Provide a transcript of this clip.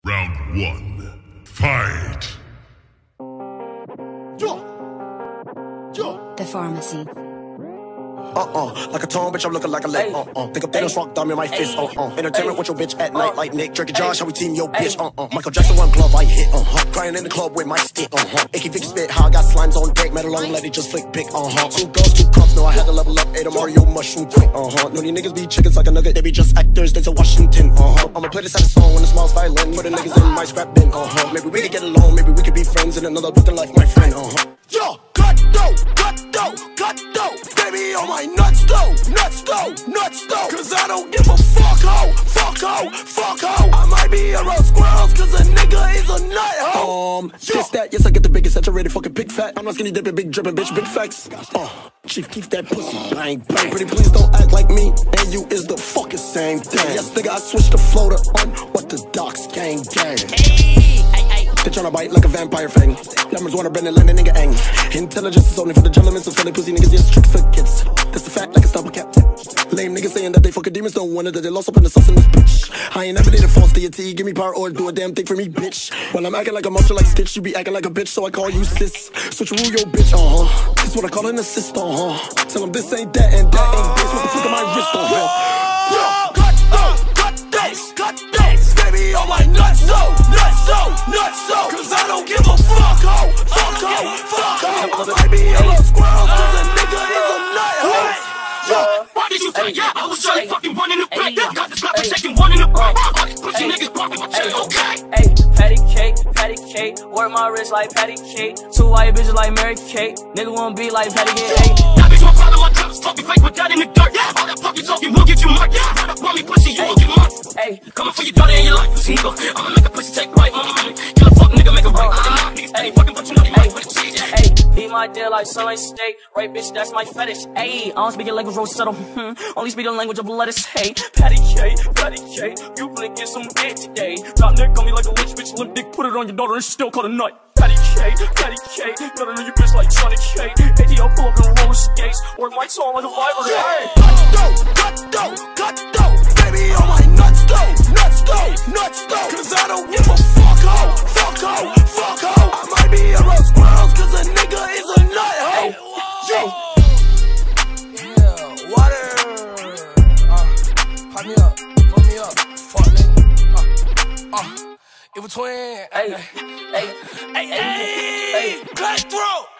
Round 1. Fight! The pharmacy. Like a tone, bitch, I'm looking like a lick. Think of Thanos rock thumb in my fist. Entertainment with your bitch at night like Nick. Drake and Josh, how we team your bitch. Michael Jackson, one glove I hit. Crying in the club with my stick. Icky Vicky spit, how I got slimes on deck. Metal long, let it just flick pick. 2 girls, 2 cups, no, I had to level up. Ate a Mario mushroom quick. No, these niggas be chickens like a nugget. They be just actors, they to Washington. I'ma play this at a song when the smile's violin. Put the niggas in my scrap bin. Maybe we could get along, maybe we could be friends in another fucking life, my friend. Yo, cut dough, baby on my nuts though, cause I don't give a fuck ho, I might be around squirrels cause a nigga is a nut ho. This that, yes I get the biggest saturated fucking big fat. I'm not skinny dipping, big dripping, bitch, big facts. Chief, keep that pussy, bang, bang. Pretty please don't act like me, and you is the fucking same thing. Yes nigga, I switched the floater on what the docks gang. They tryna bite like a vampire fang. Numbers wanna bend and land a nigga ang. Intelligence is only for the gentlemen, so silly pussy niggas just trick for kids. That's a fact like a stubble cap. Lame niggas saying that they fucking demons, don't wonder that they lost up in the sauce in this bitch. I ain't never need a false deity, give me power or do a damn thing for me, bitch. When I'm acting like a monster like Stitch, you be acting like a bitch, so I call you sis. Switcheroo yo bitch, This is what I call an assist, Tell them this ain't that and that ain't this. What the fuck am I wrist, Cut those, baby on my nuts so, cause I don't give a fuck ho. I might be a little squirrel cause a nigga is a nut ho. Why did you think? Yeah, I was trying fucking one in the back. Got this rapper shaking one in the back. All these pussy niggas popping my chain, okay? Patty cake, work my wrist like patty cake. 2 white bitches like Mary Kate. Nigga wanna be like patty cake. That bitch won't follow my drops, fucking fake with that in the dirt. All that puppy talking will get you marked. Run up on me, pussy, you won't get marked. Coming for your daughter and your life, pussy nigga. I'ma make a pussy take right, kill a fuck nigga, make a right. Niggas ain't fucking, but you know they might with a cheese. Eat my deal like Sonny steak. Right, bitch, that's my fetish. Ayy, I don't speak your language, roast settle. Only speak the language of lettuce. Hey, patty cake. You finna get some dick today. Got Nick on me like a rich bitch, limp dick. Put it on your daughter and she still call it nut. Patty cake. Gotta know you bitch like Johnny K. ATO pull up in roller skates. Work my song like a library. Cut dough, baby on my nuts though, cause I don't give a fuck ho. I might be around squirrels cause a nigga is a nut ho. Yeah, water. Pipe me up, put me up, fuck nigga. It was twin. Hey, cutthroat.